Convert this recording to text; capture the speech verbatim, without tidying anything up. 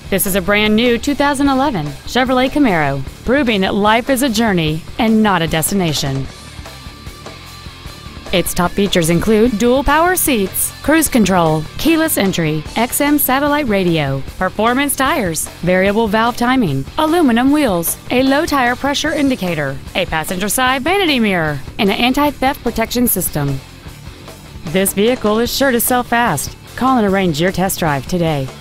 This is a brand new two thousand eleven Chevrolet Camaro, proving that life is a journey and not a destination. Its top features include dual power seats, cruise control, keyless entry, X M satellite radio, performance tires, variable valve timing, aluminum wheels, a low tire pressure indicator, a passenger side vanity mirror, and an anti-theft protection system. This vehicle is sure to sell fast. Call and arrange your test drive today.